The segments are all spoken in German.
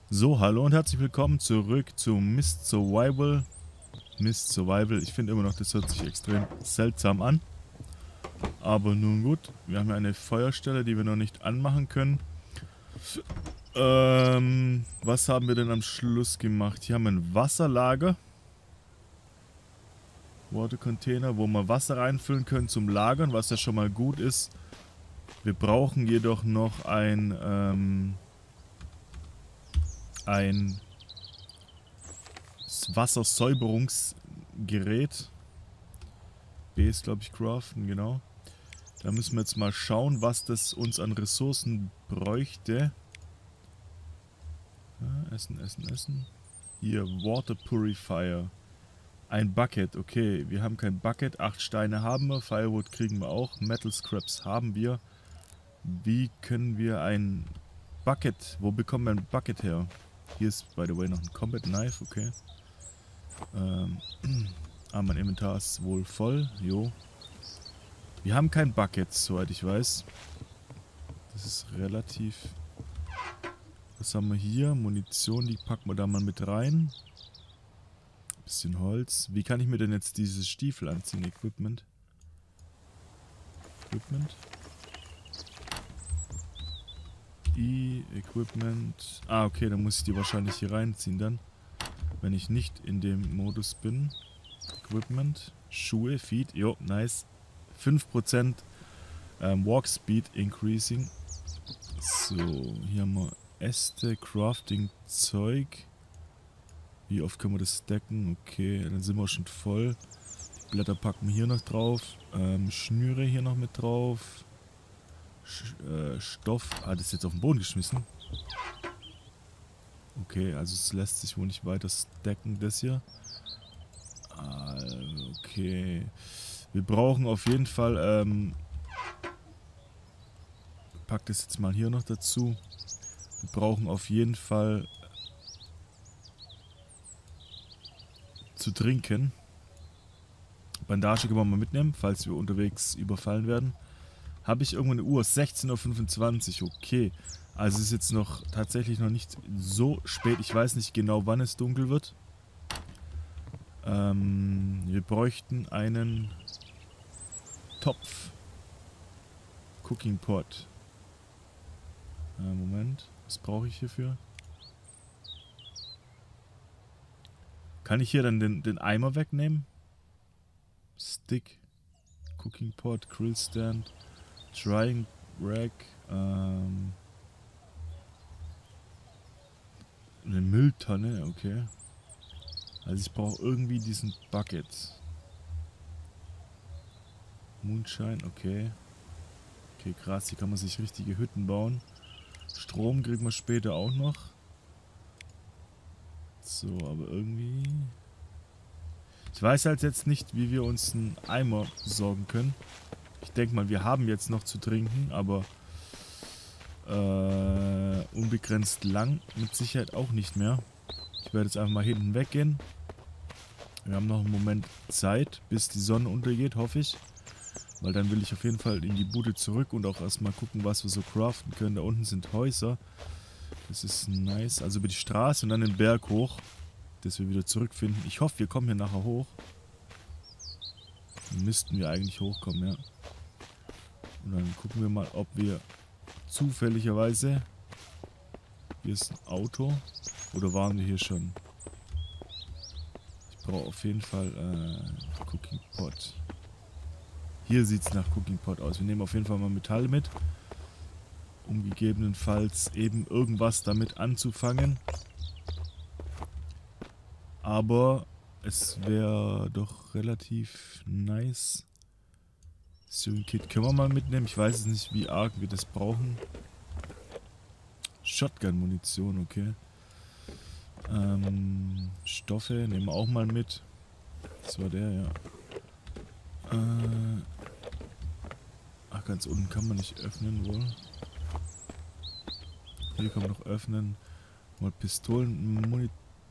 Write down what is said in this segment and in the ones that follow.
So, hallo und herzlich willkommen zurück zu Mist Survival. Mist Survival, ich finde immer noch, das hört sich extrem seltsam an. Aber nun gut, wir haben ja eine Feuerstelle, die wir noch nicht anmachen können. Was haben wir denn am Schluss gemacht? Hier haben wir ein Wasserlager. Water Container, wo wir Wasser reinfüllen können zum Lagern, was ja schon mal gut ist. Wir brauchen jedoch noch ein Wassersäuberungsgerät. B ist, glaube ich, craften, genau. Da müssen wir jetzt mal schauen, was das uns an Ressourcen bräuchte. Ja, essen. Hier, Water Purifier. Ein Bucket, okay. Wir haben kein Bucket. 8 Steine haben wir. Firewood kriegen wir auch. Metal Scraps haben wir. Wie können wir ein Bucket... Wo bekommen wir ein Bucket her? Hier ist, by the way, noch ein Combat Knife, okay. Mein Inventar ist wohl voll. Jo. Wir haben kein Bucket, soweit ich weiß. Das ist relativ... Was haben wir hier? Munition, die packen wir da mal mit rein. Bisschen Holz. Wie kann ich mir denn jetzt dieses Stiefel anziehen? Equipment. Equipment. Ah, okay, dann muss ich die wahrscheinlich hier reinziehen dann. Wenn ich nicht in dem Modus bin. Equipment. Schuhe, Feet. Jo, nice. 5% Walk Speed Increasing. So, hier haben wir Äste, Crafting, Zeug. Wie oft können wir das stacken? Okay, dann sind wir schon voll. Die Blätter packen wir hier noch drauf. Schnüre hier noch mit drauf. Stoff. Ah, das ist jetzt auf den Boden geschmissen. Okay, also es lässt sich wohl nicht weiter stacken, das hier. Okay. Wir brauchen auf jeden Fall, pack das jetzt mal hier noch dazu. Wir brauchen auf jeden Fall zu trinken. Bandage können wir mal mitnehmen, falls wir unterwegs überfallen werden. Habe ich irgendwo eine Uhr? 16:25 Uhr, okay. Also es ist jetzt noch tatsächlich noch nicht so spät. Ich weiß nicht genau, wann es dunkel wird. Wir bräuchten einen Topf. Cooking Pot. Moment, was brauche ich hierfür? Kann ich hier dann den Eimer wegnehmen? Stick. Cooking Pot, Grill Stand. Drying Rack. Eine Mülltonne, okay. Also ich brauche irgendwie diesen Bucket. Moonshine, okay. Okay, krass, hier kann man sich richtige Hütten bauen. Strom kriegen wir später auch noch. So, aber irgendwie... Ich weiß halt jetzt nicht, wie wir uns einen Eimer besorgen können. Ich denke mal, wir haben jetzt noch zu trinken, aber unbegrenzt lang mit Sicherheit auch nicht mehr. Ich werde jetzt einfach mal hinten weggehen. Wir haben noch einen Moment Zeit, bis die Sonne untergeht, hoffe ich. Weil dann will ich auf jeden Fall in die Bude zurück und auch erstmal gucken, was wir so craften können. Da unten sind Häuser. Das ist nice. Also über die Straße und dann den Berg hoch, dass wir wieder zurückfinden. Ich hoffe, wir kommen hier nachher hoch. Dann müssten wir eigentlich hochkommen, ja. Und dann gucken wir mal, ob wir zufälligerweise... Hier ist ein Auto. Oder waren wir hier schon? Ich brauche auf jeden Fall Cooking Pot. Hier sieht es nach Cooking Pot aus. Wir nehmen auf jeden Fall mal Metall mit. Um gegebenenfalls eben irgendwas damit anzufangen. Aber es wäre doch relativ nice. Sewing Kit können wir mal mitnehmen. Ich weiß es nicht, wie arg wir das brauchen. Shotgun-Munition, okay. Stoffe nehmen wir auch mal mit. Das war der, ja. Ach, ganz unten kann man nicht öffnen wohl. Hier kann man noch öffnen. Mal Pistolen.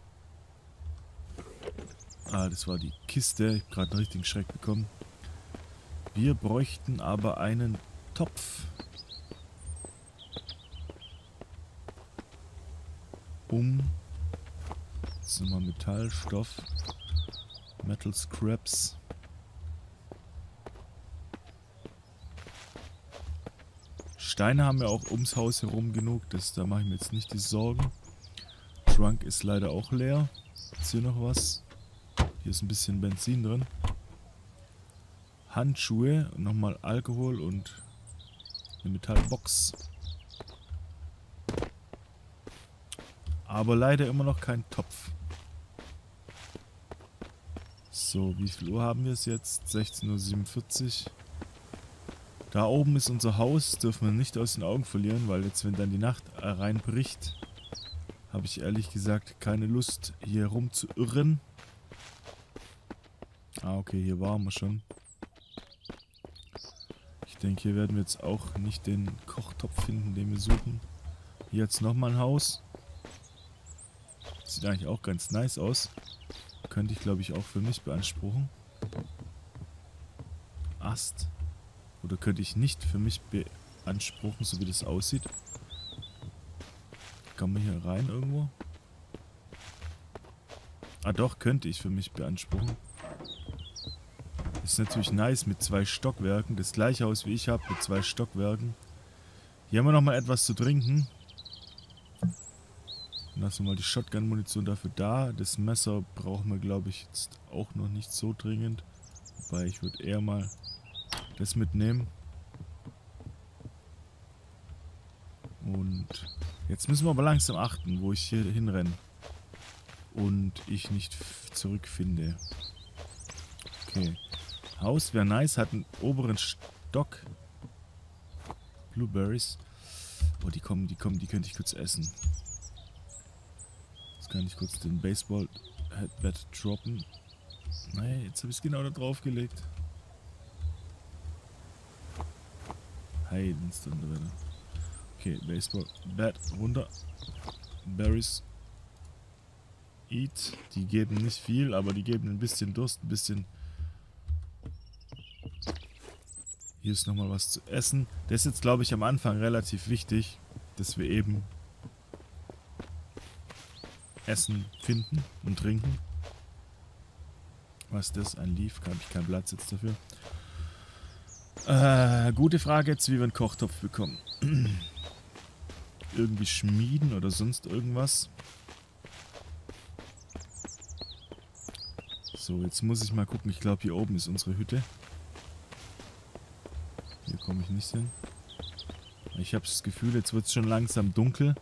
Das war die Kiste. Ich habe gerade einen richtigen Schreck bekommen. Wir bräuchten aber einen Topf. um. Jetzt nochmal Metall, Stoff, Metal Scraps. Steine haben wir auch ums Haus herum genug, da mache ich mir jetzt nicht die Sorgen. Trunk ist leider auch leer. Ist hier noch was? Hier ist ein bisschen Benzin drin. Handschuhe und nochmal Alkohol und eine Metallbox. Aber leider immer noch kein Topf. So, wie viel Uhr haben wir es jetzt? 16:47 Uhr. Da oben ist unser Haus, dürfen wir nicht aus den Augen verlieren, weil jetzt, wenn dann die Nacht reinbricht, habe ich ehrlich gesagt keine Lust, hier rum zu irren. Ah, okay, hier waren wir schon. Ich denke, hier werden wir jetzt auch nicht den Kochtopf finden, den wir suchen. Hier jetzt nochmal ein Haus. Sieht eigentlich auch ganz nice aus. Könnte ich, glaube ich, auch für mich beanspruchen. Ast. Oder könnte ich nicht für mich beanspruchen, so wie das aussieht. Kann man hier rein irgendwo? Ah doch, könnte ich für mich beanspruchen. Ist natürlich nice mit 2 Stockwerken. Das gleiche Haus wie ich habe mit 2 Stockwerken. Hier haben wir nochmal etwas zu trinken. Dann lassen wir mal die Shotgun-Munition dafür da. Das Messer brauchen wir, glaube ich, jetzt auch noch nicht so dringend. Wobei ich würde eher mal das mitnehmen. Und jetzt müssen wir aber langsam achten, wo ich hier hinrenne. Und ich nicht zurückfinde. Okay. Haus wäre nice, hat einen oberen Stock. Blueberries. Oh, die könnte ich kurz essen. Jetzt kann ich kurz den Baseball-Headband droppen. Nein, jetzt habe ich es genau da drauf gelegt. Heidenstunde. Okay, Baseball-Bat runter. Berries. Eat. Die geben nicht viel, aber die geben ein bisschen Durst, ein bisschen. Hier ist nochmal was zu essen. Das ist jetzt, glaube ich, am Anfang relativ wichtig, dass wir eben Essen finden und trinken. Was ist das? Ein Leaf? Habe ich keinen Platz jetzt dafür. Gute Frage jetzt, wie wir einen Kochtopf bekommen. Irgendwie schmieden oder sonst irgendwas. So, jetzt muss ich mal gucken. Ich glaube, hier oben ist unsere Hütte. Hier komme ich nicht hin. Ich habe das Gefühl, jetzt wird es schon langsam dunkel.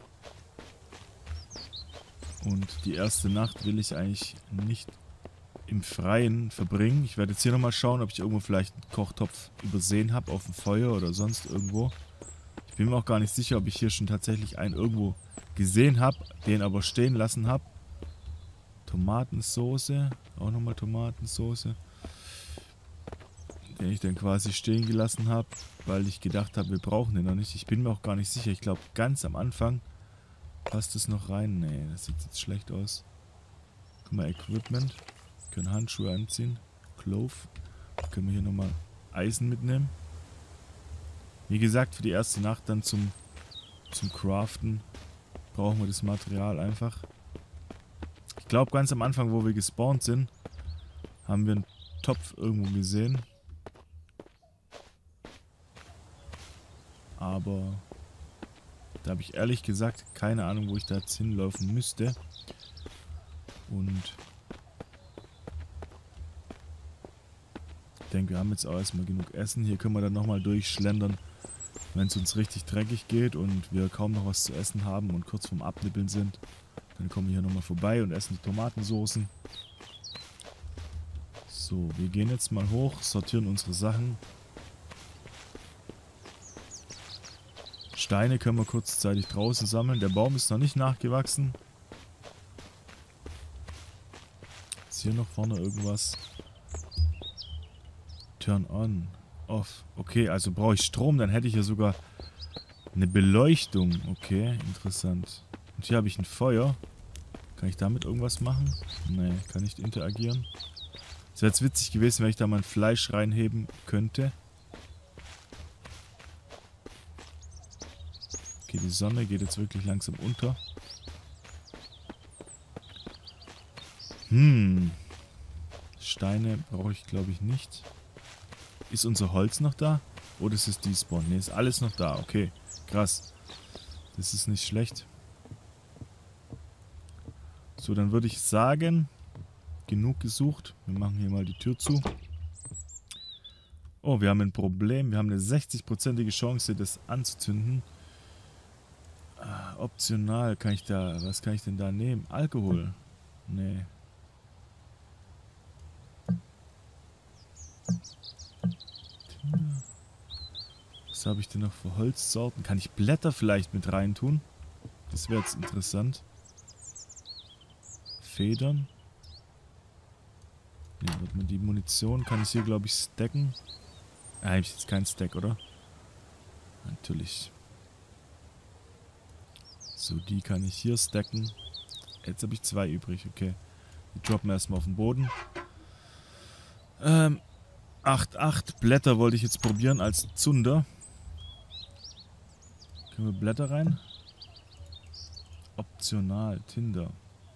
Und die erste Nacht will ich eigentlich nicht im Freien verbringen. Ich werde jetzt hier nochmal schauen, ob ich irgendwo vielleicht einen Kochtopf übersehen habe auf dem Feuer oder sonst irgendwo. Ich bin mir auch gar nicht sicher, ob ich hier schon tatsächlich einen irgendwo gesehen habe, den aber stehen lassen habe. Tomatensoße, auch nochmal Tomatensoße. Den ich dann quasi stehen gelassen habe, weil ich gedacht habe, wir brauchen den noch nicht. Ich bin mir auch gar nicht sicher. Ich glaube, ganz am Anfang passt es noch rein. Nee, das sieht jetzt schlecht aus. Guck mal, Equipment. Wir können Handschuhe anziehen. Clove. Können wir hier nochmal Eisen mitnehmen. Wie gesagt, für die erste Nacht dann zum Craften brauchen wir das Material einfach. Ich glaube, ganz am Anfang, wo wir gespawnt sind, haben wir einen Topf irgendwo gesehen. Aber da habe ich ehrlich gesagt keine Ahnung, wo ich da jetzt hinlaufen müsste. Und ich denke, wir haben jetzt auch erstmal genug Essen. Hier können wir dann nochmal durchschlendern, wenn es uns richtig dreckig geht und wir kaum noch was zu essen haben und kurz vorm Abnippeln sind. Dann kommen wir hier nochmal vorbei und essen die Tomatensoßen. So, wir gehen jetzt mal hoch, sortieren unsere Sachen. Steine können wir kurzzeitig draußen sammeln. Der Baum ist noch nicht nachgewachsen. Ist hier noch vorne irgendwas? Turn on, off. Okay, also brauche ich Strom, dann hätte ich ja sogar eine Beleuchtung. Okay, interessant. Und hier habe ich ein Feuer. Kann ich damit irgendwas machen? Nee, kann nicht interagieren. Es wäre jetzt witzig gewesen, wenn ich da mal ein Fleisch reinheben könnte. Okay, die Sonne geht jetzt wirklich langsam unter. Steine brauche ich, glaube ich, nicht. Ist unser Holz noch da? Oder ist es despawn? Ne, ist alles noch da. Okay, krass. Das ist nicht schlecht. So, dann würde ich sagen, genug gesucht. Wir machen hier mal die Tür zu. Oh, wir haben ein Problem. Wir haben eine 60%ige Chance, das anzuzünden. Optional kann ich da... Was kann ich denn da nehmen? Alkohol? Nee. Was habe ich denn noch für Holzsorten? Kann ich Blätter vielleicht mit rein tun? Das wäre jetzt interessant. Federn. Ne, warte mal, die Munition kann ich hier, glaube ich, stacken. Ah, habe ich jetzt keinen Stack, oder? Natürlich. So, die kann ich hier stacken. Jetzt habe ich 2 übrig, okay. Die droppen wir erstmal auf den Boden. 8 Blätter wollte ich jetzt probieren als Zunder. Können wir Blätter rein? Optional, Tinder.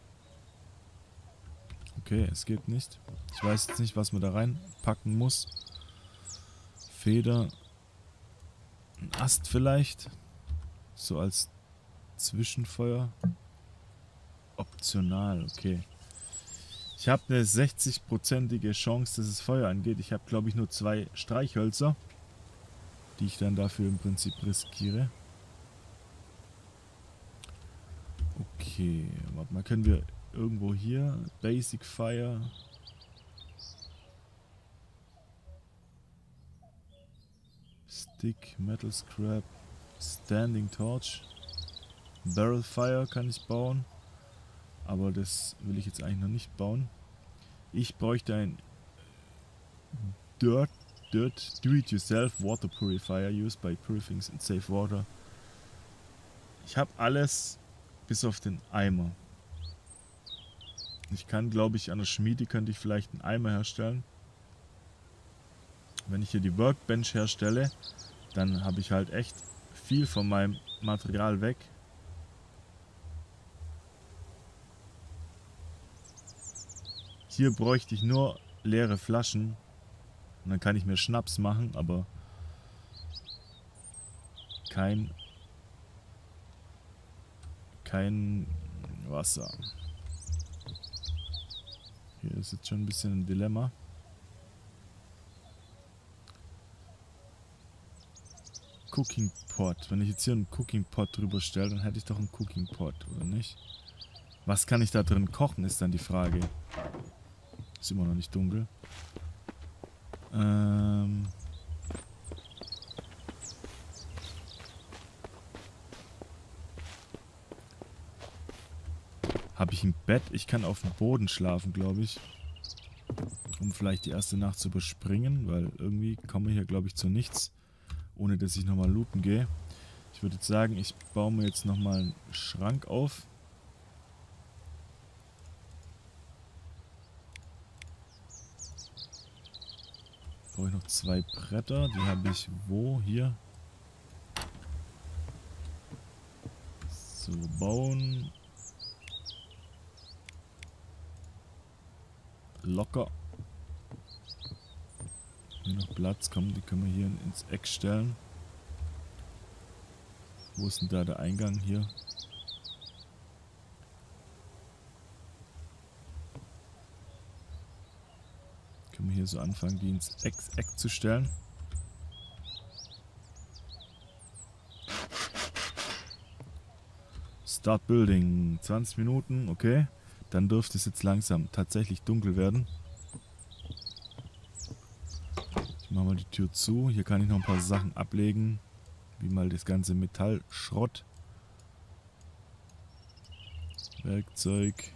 Okay, es geht nicht. Ich weiß jetzt nicht, was man da reinpacken muss. Feder. Ein Ast vielleicht. So als Zwischenfeuer. Optional, okay. Ich habe eine 60%ige Chance, dass es Feuer angeht. Ich habe, glaube ich, nur 2 Streichhölzer, die ich dann dafür im Prinzip riskiere. Okay, warte mal, können wir irgendwo hier Basic Fire... Stick, Metal Scrap, Standing Torch, Barrel Fire kann ich bauen, aber das will ich jetzt eigentlich noch nicht bauen. Ich bräuchte ein Do-It-Yourself Water Purifier used by Purifying and Safe Water. Ich habe alles bis auf den Eimer. Ich kann, glaube ich, an der Schmiede könnte ich vielleicht einen Eimer herstellen. Wenn ich hier die Workbench herstelle, dann habe ich halt echt viel von meinem Material weg. Hier bräuchte ich nur leere Flaschen. Und dann kann ich mir Schnaps machen, aber kein Wasser. Hier ist jetzt schon ein bisschen ein Dilemma. Cooking Pot. Wenn ich jetzt hier einen Cooking Pot drüber stelle, dann hätte ich doch einen Cooking Pot, oder nicht? Was kann ich da drin kochen, ist dann die Frage. Ist immer noch nicht dunkel. Habe ich ein Bett? Ich kann auf dem Boden schlafen, glaube ich. Um vielleicht die erste Nacht zu überspringen, weil irgendwie komme ich hier, glaube ich, zu nichts. Ohne dass ich nochmal looten gehe. Ich würde jetzt sagen, ich baue mir jetzt nochmal einen Schrank auf. Brauche ich noch 2 Bretter. Die habe ich wo? Hier. So, bauen. Locker. Hier noch Platz, komm, die können wir hier ins Eck stellen. Wo ist denn da der Eingang hier? Können wir hier so anfangen, die ins Eck zu stellen. Start Building. 20 Minuten, okay. Dann dürfte es jetzt langsam tatsächlich dunkel werden. Ich mache mal die Tür zu. Hier kann ich noch ein paar Sachen ablegen. Wie mal das ganze Metallschrott. Werkzeug.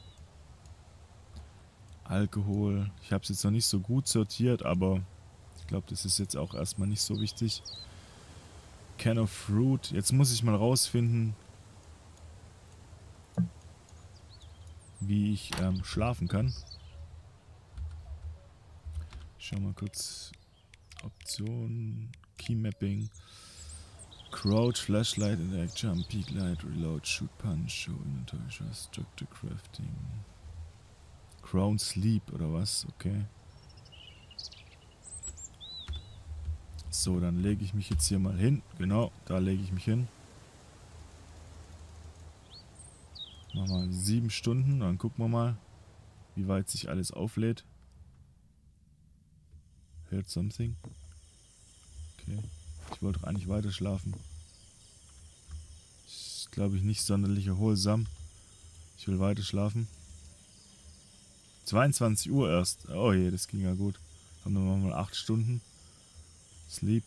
Alkohol. Ich habe es jetzt noch nicht so gut sortiert, aber ich glaube, das ist jetzt auch erstmal nicht so wichtig. Can of Fruit. Jetzt muss ich mal rausfinden, wie ich schlafen kann. Ich schau mal kurz. Optionen. Key Mapping. Crouch, Flashlight, Interact, Jump, Peak Light, Reload, Shoot, Punch, Show, Inventory, Structure, Crafting. Crown Sleep oder was? Okay. So, dann lege ich mich jetzt hier mal hin. Genau, da lege ich mich hin. Machen wir 7 Stunden, dann gucken wir mal, wie weit sich alles auflädt. Heard something? Okay. Ich wollte doch eigentlich weiter schlafen. Ist, glaube ich, nicht sonderlich erholsam. Ich will weiter schlafen. 22 Uhr erst. Oh je, das ging ja gut. Haben wir mal 8 Stunden. Sleep.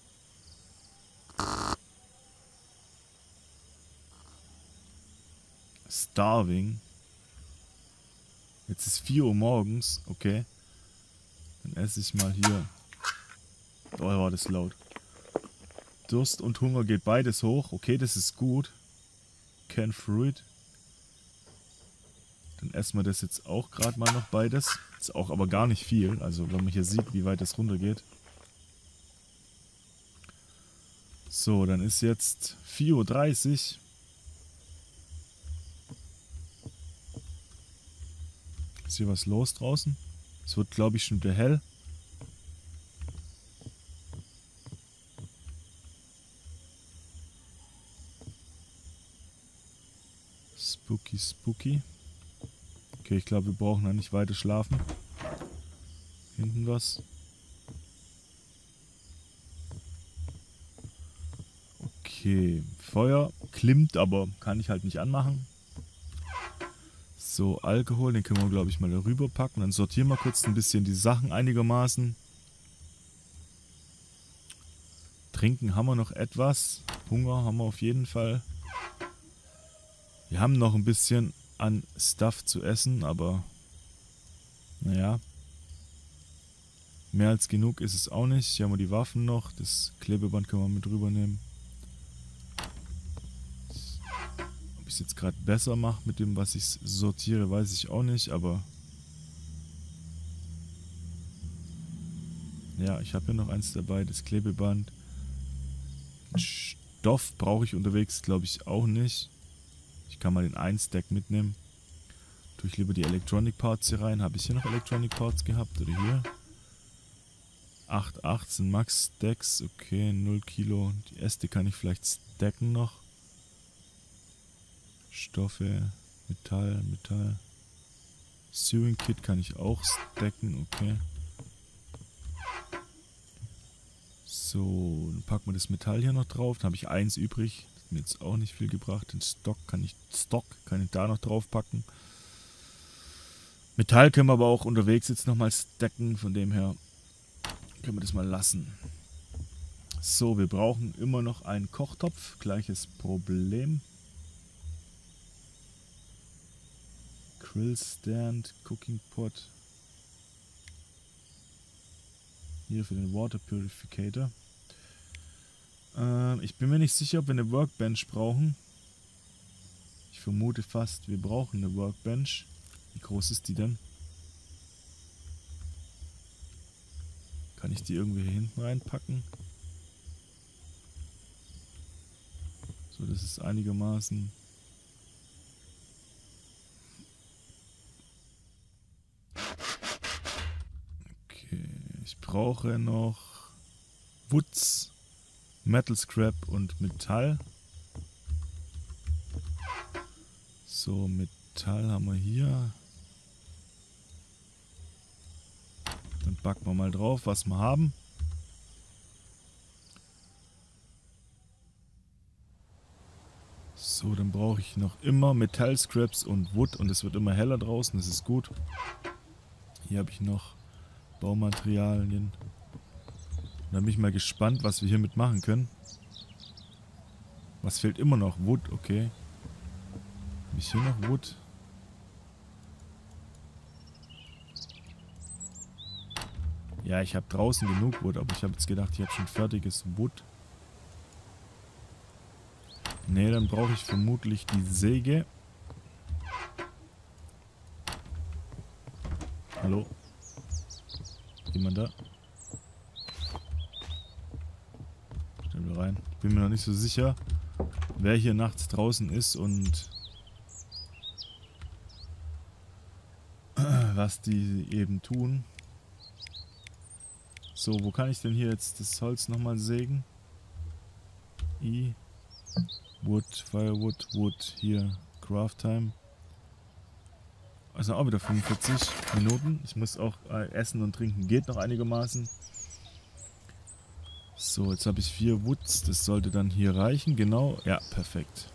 Starving. Jetzt ist 4 Uhr morgens. Okay. Dann esse ich mal hier. Oh, war das laut. Durst und Hunger geht beides hoch. Okay, das ist gut. Can Fruit. Dann essen wir das jetzt auch gerade mal noch beides. Ist auch aber gar nicht viel. Also wenn man hier sieht, wie weit das runter geht. So, dann ist jetzt 4:30 Uhr. Ist hier was los draußen? Es wird, glaube ich, schon wieder hell. Spooky, spooky. Okay, ich glaube, wir brauchen da nicht weiter schlafen. Hinten was. Okay, Feuer klimmt, aber kann ich halt nicht anmachen. So, Alkohol, den können wir, glaube ich, mal darüber packen. Dann sortieren wir kurz ein bisschen die Sachen einigermaßen. Trinken haben wir noch etwas. Hunger haben wir auf jeden Fall. Wir haben noch ein bisschen an Stuff zu essen, aber naja. Mehr als genug ist es auch nicht. Hier haben wir die Waffen noch. Das Klebeband können wir mit rübernehmen. Ob ich es jetzt gerade besser mache mit dem, was ich sortiere, weiß ich auch nicht, aber ja, ich habe hier noch eins dabei, das Klebeband. Stoff brauche ich unterwegs, glaube ich, auch nicht. Ich kann mal den einen Stack mitnehmen. Tue ich lieber die Electronic Parts hier rein. Habe ich hier noch Electronic Parts gehabt oder hier? 8 sind Max Stacks, okay, 0 Kilo. Die Äste kann ich vielleicht stacken noch. Stoffe, Metall. Sewing Kit kann ich auch stacken, okay. So, dann packen wir das Metall hier noch drauf. Dann habe ich 1 übrig. Das hat mir jetzt auch nicht viel gebracht. Den Stock kann ich da noch drauf packen. Metall können wir aber auch unterwegs jetzt nochmal stacken. Von dem her können wir das mal lassen. So, wir brauchen immer noch einen Kochtopf. Gleiches Problem. Grill Stand, Cooking Pot. Hier für den Water Purificator. Ich bin mir nicht sicher, ob wir eine Workbench brauchen. Ich vermute fast, wir brauchen eine Workbench. Wie groß ist die denn? Kann ich die irgendwie hier hinten reinpacken? So, das ist einigermaßen... Ich brauche noch Woods, Metal Scrap und Metall. So, Metall haben wir hier. Dann packen wir mal drauf, was wir haben. So, dann brauche ich noch immer Metall Scraps und Wood und es wird immer heller draußen, das ist gut. Hier habe ich noch Baumaterialien. Da bin ich mal gespannt, was wir hiermit machen können. Was fehlt immer noch? Wood, okay. Habe ich hier noch Wood? Ja, ich habe draußen genug Wood, aber ich habe jetzt gedacht, ich habe schon fertiges Wood. Ne, dann brauche ich vermutlich die Säge. Hallo? Jemand da? Stellen wir rein. Ich bin mir noch nicht so sicher, wer hier nachts draußen ist und was die eben tun. So, wo kann ich denn hier jetzt das Holz nochmal sägen? Wood, Firewood, Wood, hier, Craft Time. Also auch wieder 45 Minuten. Ich muss auch essen und trinken, geht noch einigermaßen. So, jetzt habe ich 4 Woods, das sollte dann hier reichen, genau. Ja, perfekt.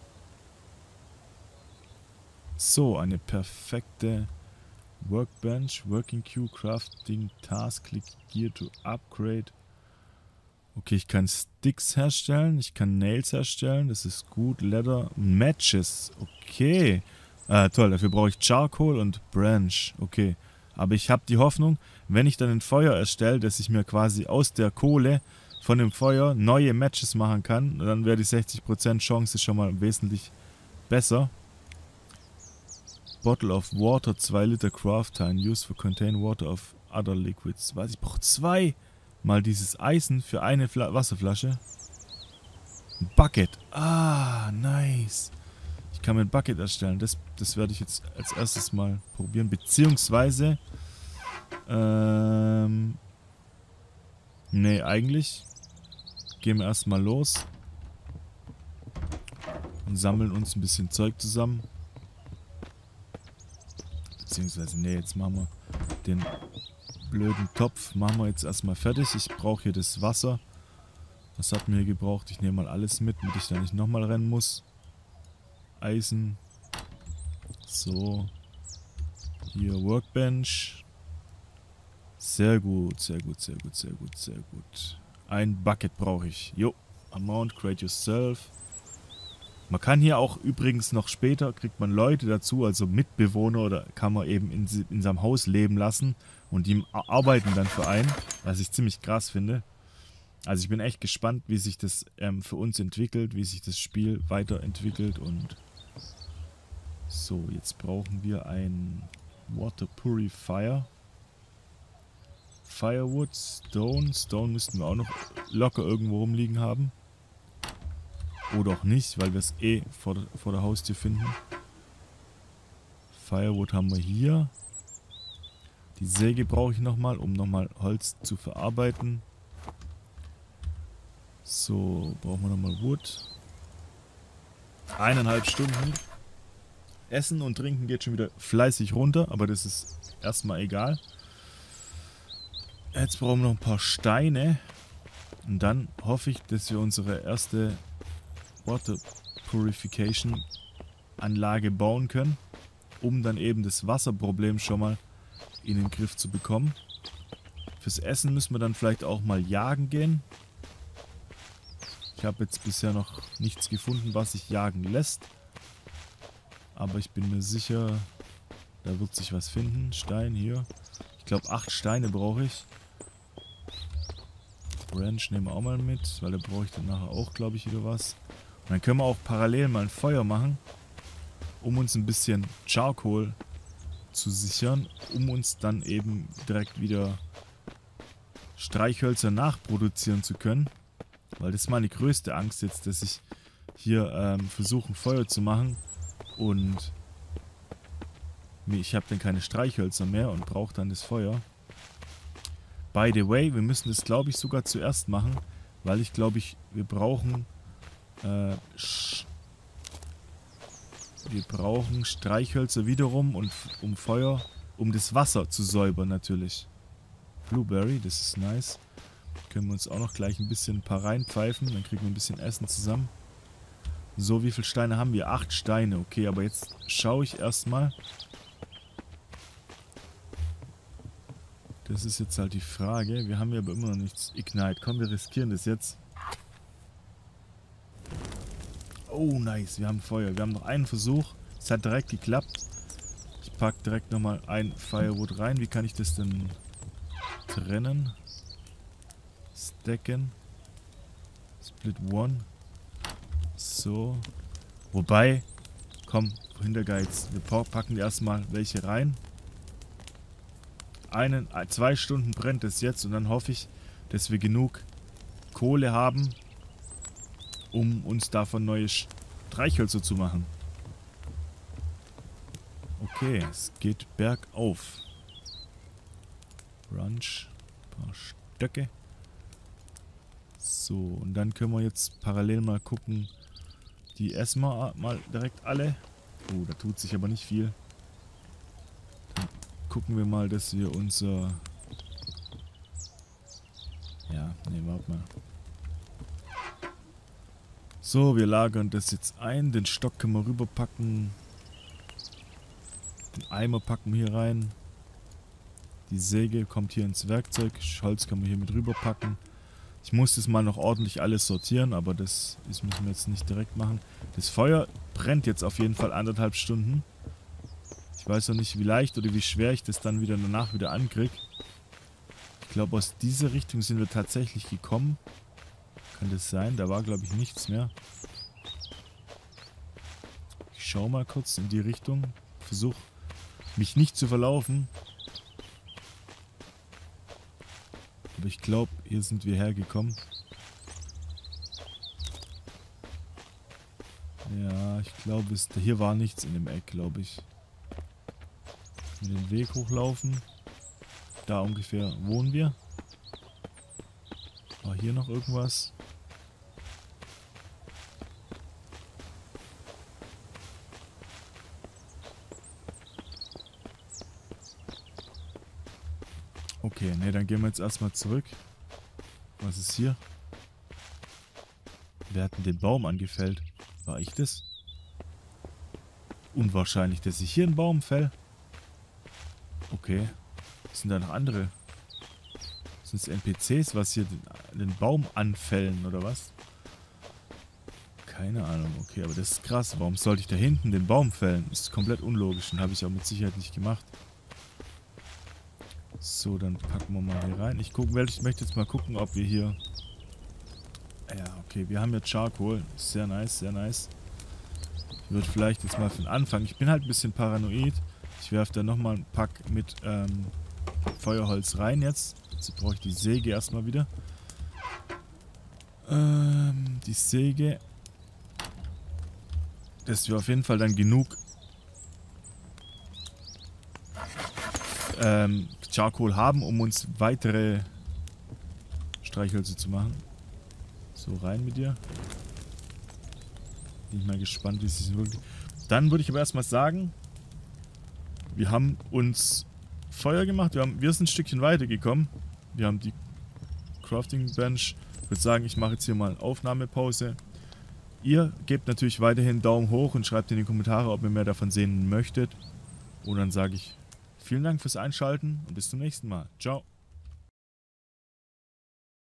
So, eine perfekte Workbench, Working Queue, Crafting, Task, Click Gear to Upgrade. Okay, ich kann Sticks herstellen, ich kann Nails herstellen, das ist gut. Leather, Matches, okay. Toll, dafür brauche ich Charcoal und Branch, okay. Aber ich habe die Hoffnung, wenn ich dann ein Feuer erstelle, dass ich mir quasi aus der Kohle von dem Feuer neue Matches machen kann, dann wäre die 60% Chance schon mal wesentlich besser. Bottle of Water, 2 Liter Craft Time, used for contain water of other liquids. Was, ich brauche 2 mal dieses Eisen für eine Wasserflasche. Ein Bucket. Ah, nice. Ich kann mir ein Bucket erstellen. Das werde ich jetzt als erstes mal probieren. Beziehungsweise, nee, eigentlich gehen wir erstmal los und sammeln uns ein bisschen Zeug zusammen. Beziehungsweise, nee, jetzt machen wir den blöden Topf, machen wir jetzt erstmal fertig. Ich brauche hier das Wasser. Was hat mir hier gebraucht? Ich nehme mal alles mit, damit ich da nicht nochmal rennen muss. Eisen. So. Hier Workbench. Sehr gut, sehr gut, sehr gut, sehr gut, sehr gut. Ein Bucket brauche ich. Jo. Amount, create yourself. Man kann hier auch übrigens noch später, kriegt man Leute dazu, also Mitbewohner, oder kann man eben in seinem Haus leben lassen und die arbeiten dann für einen, was ich ziemlich krass finde. Also ich bin echt gespannt, wie sich das für uns entwickelt, wie sich das Spiel weiterentwickelt. Und so, jetzt brauchen wir ein Water Purifier. Firewood, Stone. Stone müssten wir auch noch locker irgendwo rumliegen haben. Oder auch nicht, weil wir es eh vor der Haustür finden. Firewood haben wir hier. Die Säge brauche ich nochmal, um nochmal Holz zu verarbeiten. So, brauchen wir nochmal Wood. 1,5 Stunden. Essen und Trinken geht schon wieder fleißig runter, aber das ist erstmal egal. Jetzt brauchen wir noch ein paar Steine. Und dann hoffe ich, dass wir unsere erste Water Purification Anlage bauen können, um dann eben das Wasserproblem schon mal in den Griff zu bekommen. Fürs Essen müssen wir dann vielleicht auch mal jagen gehen. Ich habe jetzt bisher noch nichts gefunden, was sich jagen lässt. Aber ich bin mir sicher, da wird sich was finden. Stein hier. Ich glaube 8 Steine brauche ich. Branch nehmen wir auch mal mit, weil da brauche ich dann nachher auch, glaube ich, wieder was. Und dann können wir auch parallel mal ein Feuer machen, um uns ein bisschen Charcoal zu sichern, um uns dann eben direkt wieder Streichhölzer nachproduzieren zu können. Weil das ist meine größte Angst jetzt, dass ich hier versuche, ein Feuer zu machen und ich habe dann keine Streichhölzer mehr und brauche dann das Feuer. By the way, wir müssen das, glaube ich, sogar zuerst machen, weil ich glaube, wir brauchen Streichhölzer wiederum und um Feuer, um das Wasser zu säubern natürlich. Blueberry, das ist nice. Können wir uns auch noch gleich ein paar reinpfeifen, dann kriegen wir ein bisschen Essen zusammen. So, wie viele Steine haben wir? 8 Steine, okay, aber jetzt schaue ich erstmal. Das ist jetzt halt die Frage. Wir haben ja aber immer noch nichts Ignite. Komm, wir riskieren das jetzt. Oh, nice. Wir haben Feuer. Wir haben noch einen Versuch. Es hat direkt geklappt. Ich packe direkt nochmal ein Firewood rein. Wie kann ich das denn trennen? Stacken. Split one. So. Wobei, komm, Hintergeiz. Wir packen erstmal welche rein. 2 Stunden brennt es jetzt und dann hoffe ich, dass wir genug Kohle haben, um uns davon neue Streichhölzer zu machen. Okay, es geht bergauf. Brunch. Ein paar Stöcke. So, und dann können wir jetzt parallel mal gucken. Die essen wir mal direkt alle. Oh, da tut sich aber nicht viel. Dann gucken wir mal, dass wir unser... Ja, ne, warte mal. So, wir lagern das jetzt ein. Den Stock können wir rüberpacken. Den Eimer packen wir hier rein. Die Säge kommt hier ins Werkzeug. Holz können wir hier mit rüberpacken. Ich muss das mal noch ordentlich alles sortieren, aber das müssen wir jetzt nicht direkt machen. Das Feuer brennt jetzt auf jeden Fall 1,5 Stunden. Ich weiß noch nicht, wie leicht oder wie schwer ich das dann wieder danach wieder ankriege. Ich glaube, aus dieser Richtung sind wir tatsächlich gekommen. Kann das sein? Da war, glaube ich, nichts mehr. Ich schaue mal kurz in die Richtung. Versuche, mich nicht zu verlaufen. Aber ich glaube, hier sind wir hergekommen. Ja, ich glaube, hier war nichts in dem Eck, glaube ich. Mit dem Weg hochlaufen. Da ungefähr wohnen wir. War hier noch irgendwas? Okay, ne, dann gehen wir jetzt erstmal zurück. Was ist hier? Wer hat denn den Baum angefällt? War ich das? Unwahrscheinlich, dass ich hier einen Baum fäll. Okay. Sind da noch andere? Sind es NPCs, was hier den Baum anfällen, oder was? Keine Ahnung. Okay, aber das ist krass. Warum sollte ich da hinten den Baum fällen? Das ist komplett unlogisch und habe ich auch mit Sicherheit nicht gemacht. So, dann packen wir mal hier rein. Ich möchte jetzt mal gucken, ob wir hier... Ja, okay, wir haben jetzt Charcoal. Sehr nice, sehr nice. Ich würde vielleicht jetzt mal für den Anfang... Ich bin halt ein bisschen paranoid. Ich werfe da nochmal einen Pack mit Feuerholz rein jetzt. Jetzt brauche ich die Säge erstmal wieder. Die Säge... Dass wir auf jeden Fall dann genug... Charcoal haben, um uns weitere Streichhölzer zu machen. So, rein mit dir. Bin ich mal gespannt, wie es sich wirklich... Dann würde ich aber erstmal sagen, wir haben uns Feuer gemacht, wir sind ein Stückchen weitergekommen. Wir haben die Crafting Bench. Ich würde sagen, ich mache jetzt hier mal Aufnahmepause. Ihr gebt natürlich weiterhin Daumen hoch und schreibt in die Kommentare, ob ihr mehr davon sehen möchtet. Und dann sage ich vielen Dank fürs Einschalten und bis zum nächsten Mal. Ciao.